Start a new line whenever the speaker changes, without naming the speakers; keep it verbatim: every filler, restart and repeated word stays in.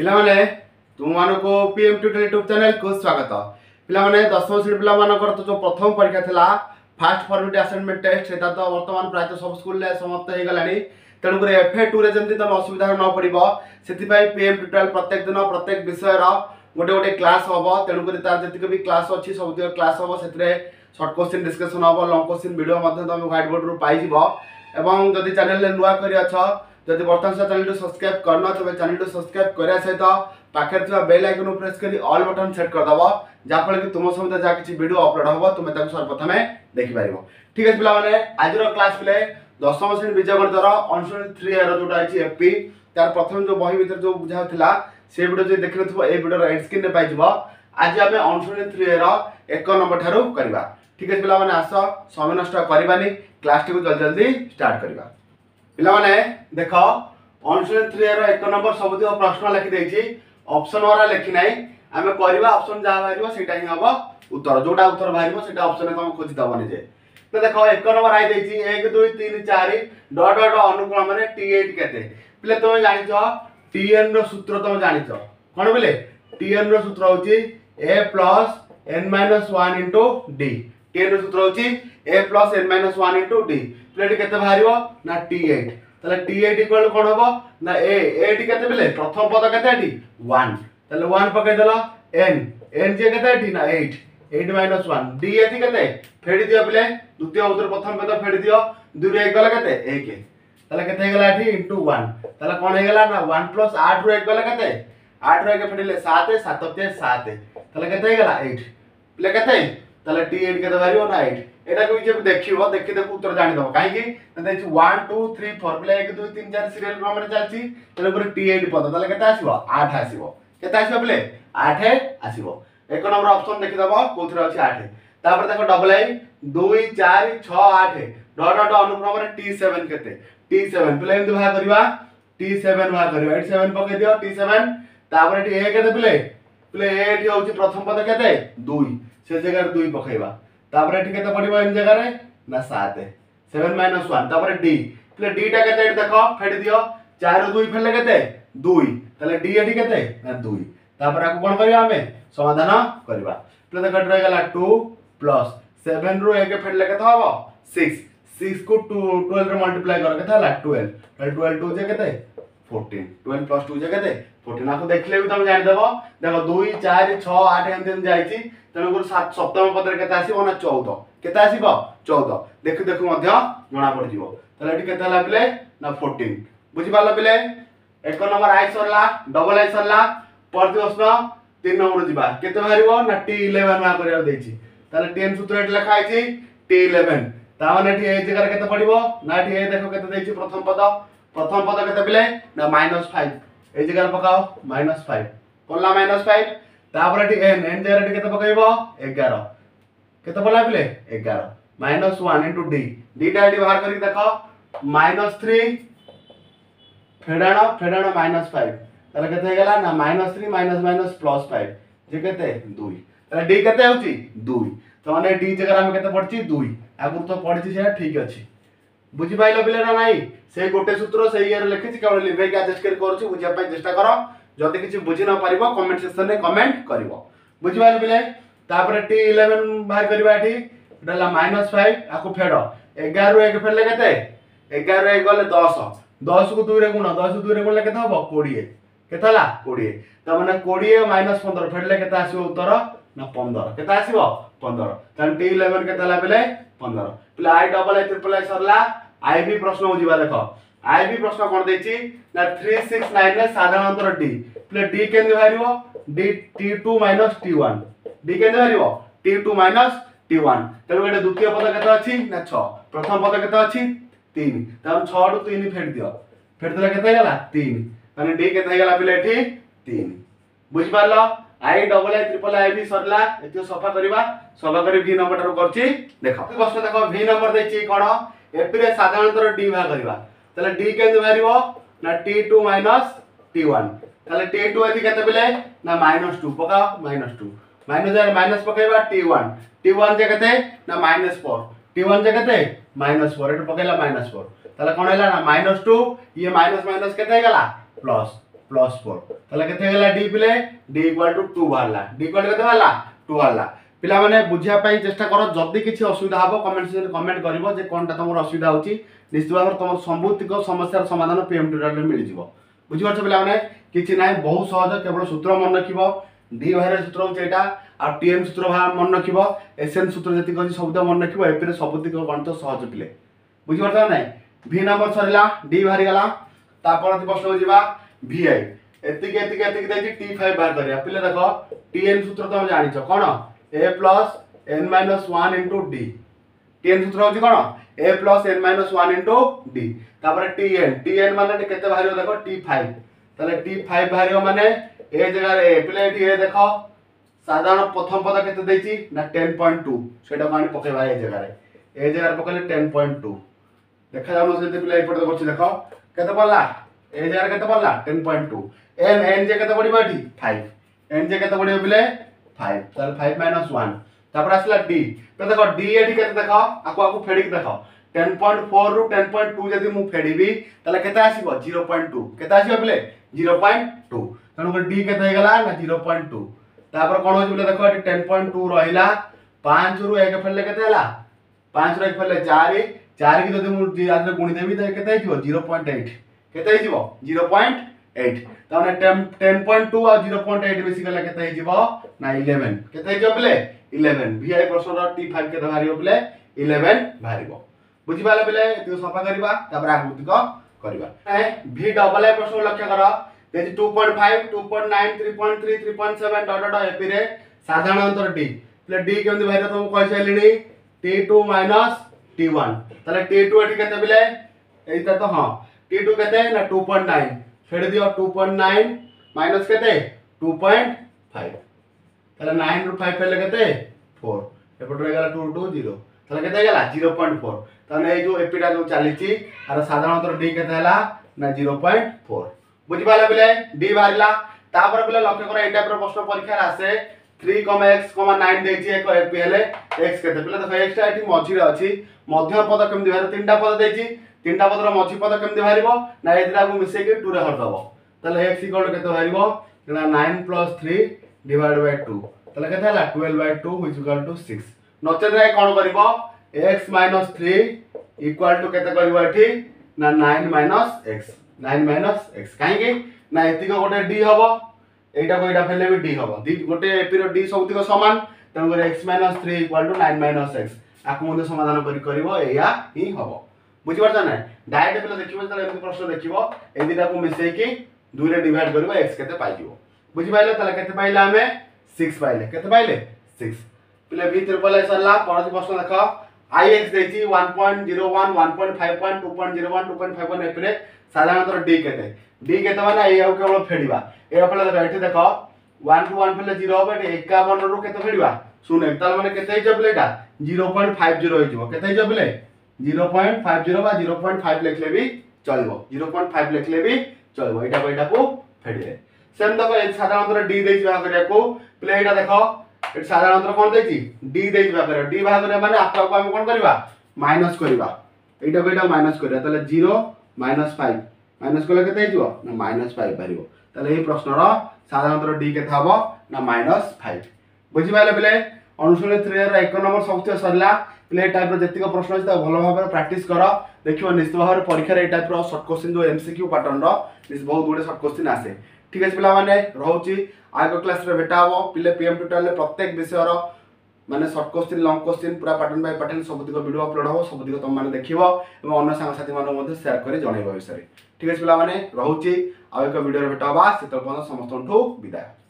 पिला माने तुम मान को पीएम ट्यूटर यूट्यूब चैनल को स्वागत। पिला माने दसम श्रेणी पिला मानकर तो जो प्रथम परीक्षा थिला फास्ट फॉरवर्ड असाइनमेंट टेस्ट सेटा तो वर्तमान प्राय सब स्कूल ले समाप्त हो गलानी। तेणु कर एफए टू रे जंती तुम असुविधा न पड़िबो सेति पई पीएम ट्यूटर प्रत्येक दिन प्रत्येक विषय रो गोटे गोटे क्लास हबो। तेणु कर तार जति भी क्लास अछि सब दियो क्लास हबो। सेतिरे शॉर्ट क्वेश्चन डिस्कशन हबो, लॉन्ग क्वेश्चन वीडियो मध्ये तुम व्हाइट बोर्ड रो पाई जिवो। एवं जदि चैनल ले नुआ करी अछ जदि बर्तमान से चैनल सब्सक्राइब करना तबे चैनल सब्सक्राइब करया सहित पाखे थिबा बेल आइकन प्रेस करी ऑल बटन सेट कर दबो, जा फल कि तुम सहित जा किछि वीडियो अपलोड हबो तुमे ताको सर्वप्रथमे देखि पारिबो। ठीक अछि पिला माने आज रो क्लास पिले दशम श्रेणी बीज गणितर अनुसूची थ्री रो जोटा अछि एपी तार प्रथम जो बही भीतर जो बुझा थिला से वीडियो जे देखि नथबो ए वीडियो रो एंड स्क्रीन रे पाइ जिवो। आज हमें अनुसूची थ्री रो एक नंबर थारु करबा। ठीक अछि पिला माने आसो समय नष्ट करबानी क्लास टी को जल्दी जल्दी स्टार्ट करबा। पिला माने देखो अनुसूची थ्री रो एक नंबर सबति प्रश्न लिखि देछि, ऑप्शन वाला लिखि नै। हमें करबा ऑप्शन जा बारिबो सेटा ही हबो उत्तर, जोटा उत्तर बारिबो सेटा ऑप्शन रे तुम खोजि दबनी जे। तो देखो एक नंबर आई देछि एक दो तीन चार डॉट डॉट अनुक्रम रे टी एट केते पिले तुम जानि छ टीएन रो सूत्र तुम जानि छ कोन बोले टीएन रो सूत्र होछि a plus n minus one into d। T N रो सूत्र होछि a plus n minus one into d पिले केते बाहरिबो ना टी एट। तले टी एट इक्वल कोन हबो ना a a टी केते पिले प्रथम पद केते टी वन तले वन पके देलो n n जे केते टी ना eight eight minus one d एथि केते फेडी दियो पिले द्वितीय उत्तर प्रथम पद फेडी दियो दुई रे एक गला केते एक तले केते हे गला एथि इनटू वन तले कोन हे गला ना वन प्लस आठ रो एक गला केते आठ रो एक फेडीले सात सात ते सात तले केते हे गला आठ पिले केते तले टी एट केते बारियो ना आठ एटा को जे देखिबो देखि देखि उत्तर जानि दबो काहे कि तते वन टू थ्री फोर पिले एक दो तीन चार सीरियल क्रम रे चलछि तले पर टी एट पद तले केते आसीबो आठ आसीबो केते आसीबो पिले आठ आसीबो। एक नंबर ऑप्शन देखि दबो कोथरे अछि आठ। तापर देखो डबल आई दो चार छह आठ डॉट डॉट अनुक्रम रे टी सेवन केते टी सेवन पिले एंद भा करबा टी सेवन भा करबा एट सेवन पके दियो टी सेवन तापर टी ए केते पिले पिले एट होउची प्रथम पद केते दो से जगह रे दो पकेबा तापर एटी केते पडिबो एन जगह रे ना सात सेवन माइनस वन तापर डी पिले डी टा केते एट देखो फेड दियो चार दो फेले केते दो तले डी एटी केते ना दो तापर आको कोन करिया हमें समाधान करबा। पिले देखो रह गेला टू प्लस सेवन रो एक फेडले केते हबो सिक्स सिक्स को टू ट्वेल्व रे मल्टीप्लाई कर केते हला ट्वेल्व तले ट्वेल्व टू जे केते फोर्टीन ट्वेल्व प्लस टू जे केते फोर्टीन आको देखले भी तुम जानि देबो। देखो दो चार छह आठ एंतन जाईची तेनु गुर सात सप्तम पद रे केते आसीबो ना चौदह केते आसीबो चौदह देखि देखु मध्य जणा पड़ जिवो तले एटी केते हला पिले ना फोर्टीन बुझि पालो पिले। एक नंबर आई सरला डबल आई सरला प्रति प्रश्न तीन नंबर जिबा केते बाहरिबो ना टी इलेवन मा करिया देछि ताले टेन सूत्र एट लिखा आइछि टी इलेवन ता माने टी ए जगह केते पडिबो ना टी ए देखो केते देछि प्रथम पद प्रथम पद केते पिले ना माइनस फाइव ए जगह पकाओ माइनस फाइव पल्ला माइनस फाइव तापर टी एन एन जगह केते पकाइबो ग्यारह केते पल्ला पिले ग्यारह minus one into D D टा डी बाहर करी देखो माइनस थ्री फेडाणो फेडाणो माइनस फाइव ताले केते हे गेला ना minus three minus minus plus five जे केते दो ताले डी केते होची दो तो माने डी जगह हम केते पड़ची दो आगु तो पड़ची से ठीक अछि बुझि पाइलो पिले ना नाही से गोटे सूत्र से इयर लिखिछि केवल लिबे के एडजस्ट कर करछु बुझिया पय चेष्टा करो जदि किछि बुझि न पारिबो कमेंट सेक्शन रे कमेंट करिवो बुझि पाइलो पिले। तापर टी इलेवन बाहर करबा एठी डला माइनस फाइव आको फेडो ग्यारह रो एक फेडले केते ग्यारह रो एक गले दस दस को दो रे गुण दस दो रे गुण केते हबो बीस केते हला बीस त माने बीस माइनस पंद्रह फेडले केते आसीबो उत्तर ना पंद्रह केते आसीबो पंद्रह तन टी इलेवन केते हला पिले पंद्रह पिले I double I triple I सरला आई भी प्रश्न हो जिबा देखो आई भी प्रश्न कोन देछि ना तीन सौ उनहत्तर रे साधारण अंतर डी पिले डी केन बाहरिबो D T two minus T one D केन बाहरिबो T two minus T one तेनु एटा द्वितीय पद केते अछि ना छह प्रथम पद केते अछि तीन तन छह टू तीन फेड दियो फेड देला केते गेला तीन माने डी केते गेला पिले एठी तीन बुझि पारलो। I double I triple I भी सरला एतियो सफा करबा सफा करी वी नंबर टर करछि देखो प्रश्न देखो वी नंबर देछि कोन एपी रे साधारणतर डी भा करबा तले डी केन बाहरिबो ना T two minus T one तले टी टू एथि केते पिले ना माइनस टू पका माइनस टू माइनस जाय माइनस पकेबा टी वन टी वन जे केते ना माइनस फोर टी वन जे केते माइनस फोर एट पकेला माइनस फोर तले कोन हैला ना माइनस टू ये माइनस माइनस केते गेला प्लस प्लस फोर ताले केते गेला d पिले d इक्वल टू टू बाहरला d इक्वल केते बाहरला टू बाहरला पिला माने बुझिया पई चेष्टा करो जदी किछि असुविधा हबो कमेंट सेक्शन कमेंट करिवो जे कोनटा तमर असुविधा होची निश्चित भाव तमर संबुतिक समस्यार समाधान पीएम ट्यूटोरियल रे मिल जिवो बुझि परछ पिला माने किछि नाही बहुत सहज केवल सूत्र मन रखिबो d बाहर सूत्र होचे एटा आ tm सूत्र भाव मन रखिबो sn सूत्र जति कछि शब्द मन रखिबो एपरे सबुतिक गणित सहज पिले बुझि परछ नाही v नंबर सरिला d बाहर गला तापर प्रश्न हो जिबा vi एतिक एतिक एतिक देछि t फाइव बाहर करिया पिले देखो tn सूत्र तुम जानि छ कोन a plus n minus one into d tn सूत्र होची कोन a plus n minus one into d तापर tn tn माने केते बाहरियो देखो t फाइव ताले t फाइव बाहरियो माने ए जगह रे पिले एठी ए देखो साधारण प्रथम पद केते देछि ना टेन पॉइंट टू सेटा माने पकेबा ए जगह रे ए जगह रे पकेले टेन पॉइंट टू देखा जानो से पिले एपट करछि देखो केते पड़ला ए जगह रे केते पड़ला ten point two n n जे केते पड़िबो एठी फाइव n जे केते पड़िबो पिले फाइव ताले फाइव माइनस वन तापर आसला d तो देखो d एठी केते देखो आको आको फेडी के देखो टेन पॉइंट फोर रु टेन पॉइंट टू जदी मु फेडीबी ताले केते आसीबो जीरो पॉइंट टू केते आसीबो पिले जीरो पॉइंट टू तनो d केते हे गला ना जीरो पॉइंट टू तापर कोन होजी पिले देखो एठी टेन पॉइंट टू रहिला पाँच रु एक फेडले केते हला पाँच रु एक फेडले चार चार की जदी मु आदरे गुणी देबी त केते हिजो जीरो पॉइंट एट केते हिजो जीरो पॉइंट एट ताने टेन पॉइंट टू आ जीरो पॉइंट एट मिसी गला केते हिजो ना इलेवन केते हिजो पिले इलेवन vi प्रश्न रो t फाइव केते भारियो पिले इलेवन भारिबो बुझि पाले पिले एतो सफा करबा तापर आगुतिक करबा ए v डबल ए प्रश्न लक्ष्य करो देछि two point five two point nine three point three three point seven dot dot AP रे साधारण अंतर d पिले d केमति भारियो तुम कहि सैलिनी t two minus t one ताले t टू एठी केते पिले एइता तो हां t टू केते ना टू पॉइंट नाइन फेड दियो टू पॉइंट नाइन माइनस केते टू पॉइंट फाइव ताले नाइन रु फाइव फेले केते फोर एपट रे गला टू टू जीरो ताले केते गला जीरो पॉइंट फोर ताने ए जो एपीटा जो चालीची आर साधारण अंतर d केते हला ना जीरो पॉइंट फोर बुझि पाले पिले d बारिला तापर पिले लक्ष्य करा ए टाइप रो प्रश्न परीक्षा आसे थ्री x नाइन देछि एक एपी हेले x केते पिले देखो x टा एठी मझी रे अछि मध्य पद केमि भार तीनटा पद देछि तीनटा पद रो मझी पद केमि भारिबो ना एदिरा को मिसे के टू रे हर दबो ताले x इक्वल केते भारिबो ना nine plus three divide by two ताले केते हला twelve by two is equal to six नचेत रे कोन करिवो x minus three equal to केते करिवो एठी ना nine minus x nine minus x काहे कि ना एतिको गोटे d हबो एटा को एटा फेले भी d हबो दी गोटे एपी रो d सबतिको समान तन करे x minus three equal to nine minus x आकु मध्ये समाधान करि करिवो एया ही हबो बुझि परछ ना डायरेक्ट पेला देखिबो तले एमि प्रश्न देखिबो ए दिटा को मिसै कि दो रे डिवाइड करिवो x केते पाइजिवो बुझि पाइले तले केते पाइला हमें सिक्स पाइले केते पाइले सिक्स पिले v ट्रिपल ए सरला परति प्रश्न देखो ix देछि one point zero one one point five one two point zero one two point five one एपरे साधारणतः d केते d केते माने ए आउ केवल फेडिबा ए फले देखो एठी देखो वन टू वन फले जीरो होबे इक्यावन रु केते फेडिबा सुने ताल माने केते हिजो प्लेटा ज़ीरो पॉइंट फाइव ज़ीरो हिजो केते हिजो प्ले ज़ीरो पॉइंट फाइव ज़ीरो बा ज़ीरो पॉइंट फाइव लिखले भी चलबो ज़ीरो पॉइंट फाइव लिखले भी चलबो एटा एटा को फेडिले सेम देखो ए साधारणतः d देछि बा करिया को प्ले एटा देखो ए साधारणतः कोन देछि d देछि बा करिया d बा करिया माने आपा को हम कोन करबा माइनस करबा एटा एटा माइनस करिया ताले ज़ीरो माइनस फाइव माइनस कोले केते हिजो ना माइनस फाइव बारिबो ताले ए प्रश्न रो साधारणतः d केते हबो ना माइनस फाइव बुझि पाले पिले अनुशीलन थ्री रे एक नंबर सबसे सरला प्ले टाइप रो जतिक प्रश्न अछि ता भलो भाबे प्रैक्टिस करो देखिबो निश्चित भाबे परीक्षा रे टाइप रो शॉर्ट क्वेश्चन जो एमसीक्यू पैटर्न रो निस बहुत गुडे शॉर्ट क्वेश्चन आसे ठीक अछि पिला माने रहउची आगो क्लास रे बेटा हो पिले पीएम ट्यूटोरियल रे प्रत्येक विषय रो माने शॉर्ट क्वेश्चन लॉन्ग क्वेश्चन पूरा पैटर्न बाय पैटर्न सबदिक वीडियो अपलोड हो सबदिक तुम माने देखिबो एवं अन्य संग साथी माने मध्ये शेयर करी जणाइबो विषय ठीक अछि पिला माने रहउची आ एक वीडियो रे बेटा बा सेतल पन समस्तंठु विदाय।